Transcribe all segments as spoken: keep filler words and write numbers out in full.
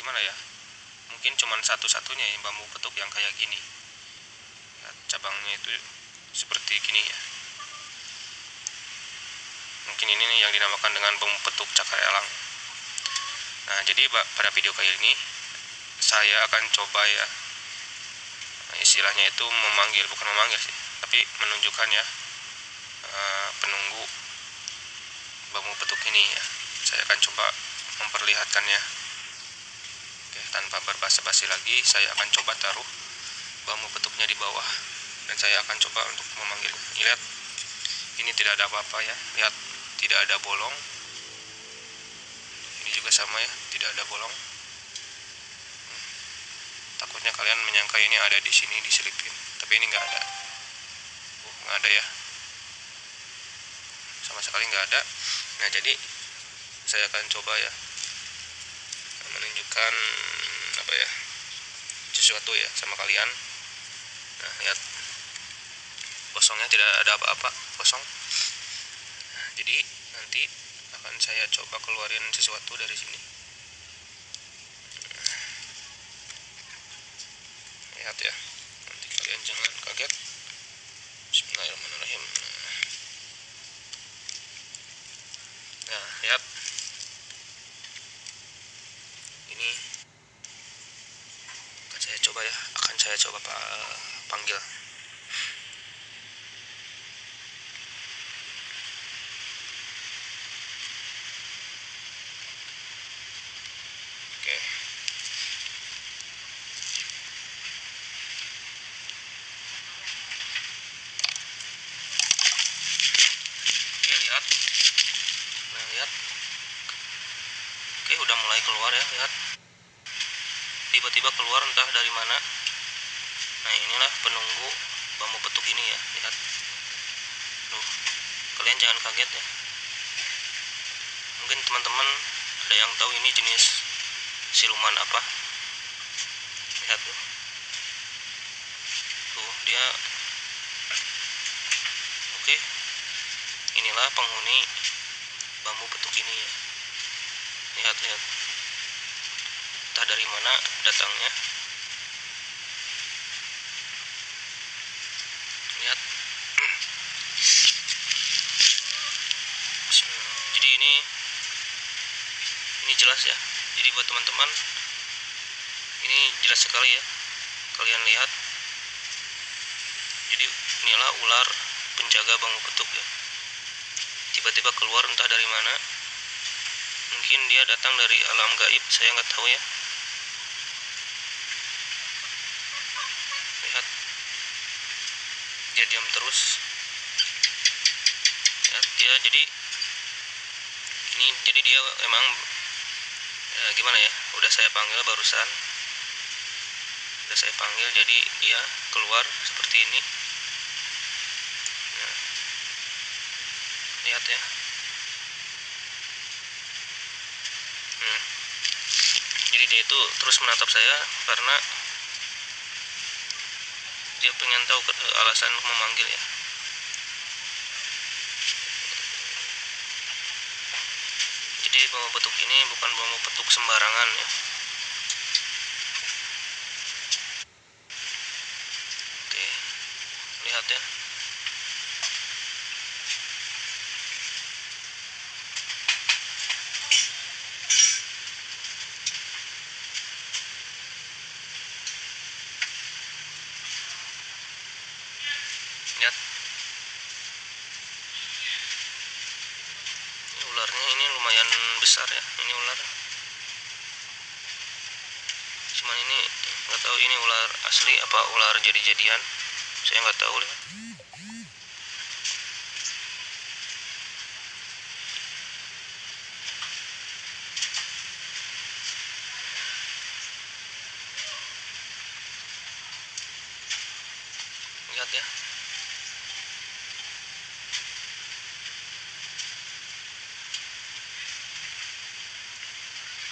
gimana ya, mungkin cuman satu-satunya ya bambu petuk yang kayak gini ya, cabangnya itu seperti gini ya. Mungkin ini nih yang dinamakan dengan bambu petuk cakar elang. Nah, jadi pada video kali ini saya akan coba ya, istilahnya itu memanggil, bukan memanggil sih, tapi menunjukkan ya uh, penunggu bambu petuk ini ya. Saya akan coba memperlihatkannya. Oke, tanpa berbasa-basi lagi, saya akan coba taruh bambu petuknya di bawah dan saya akan coba untuk memanggilnya. Lihat, ini tidak ada apa-apa ya. Lihat, tidak ada bolong. Ini juga sama ya, tidak ada bolong. Takutnya kalian menyangka ini ada di sini diselipin, tapi ini nggak ada. Oh, nggak ada ya, sama sekali nggak ada. Nah, jadi saya akan coba ya menunjukkan apa ya, sesuatu ya sama kalian. Nah, lihat, kosongnya, tidak ada apa-apa, kosong. Nah, jadi nanti akan saya coba keluarin sesuatu dari sini. Lihat ya, nanti kalian jangan kaget. Bismillahirrahmanirrahim. Nah, lihat, ini akan saya coba ya, akan saya coba panggil. Oke. Oke, lihat. Nah, lihat. Oke, udah mulai keluar ya, lihat. Tiba-tiba keluar entah dari mana. Nah, inilah penunggu bambu petuk ini ya, lihat. Tuh, kalian jangan kaget ya. Mungkin teman-teman ada yang tahu ini jenis siluman apa. Lihat tuh. Tuh, dia. Oke. Inilah penghuni bambu petuk ini ya. Lihat, lihat. Entah dari mana datangnya. Lihat. Jadi ini ini jelas ya. Jadi buat teman-teman, ini jelas sekali ya. Kalian lihat. Jadi inilah ular penjaga bambu petuk ya. Tiba-tiba keluar entah dari mana. Mungkin dia datang dari alam gaib, saya nggak tahu ya. Lihat, dia diam terus. Ya, dia jadi ini, jadi dia emang ya, gimana ya? Udah saya panggil barusan, udah saya panggil, jadi dia keluar seperti ini. Ya. Lihat ya. Hmm. Jadi dia itu terus menatap saya karena dia pengen tahu alasan memanggil ya. Jadi bambu petuk ini bukan bambu petuk sembarangan ya. Oke, lihat ya. Lihat, ini ularnya ini lumayan besar ya, ini ular. Cuman ini nggak tahu ini ular asli apa ular jadi-jadian, saya nggak tahu. Lihat. Lihat ya.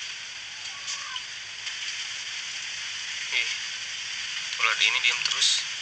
Ih, ular ini diam terus.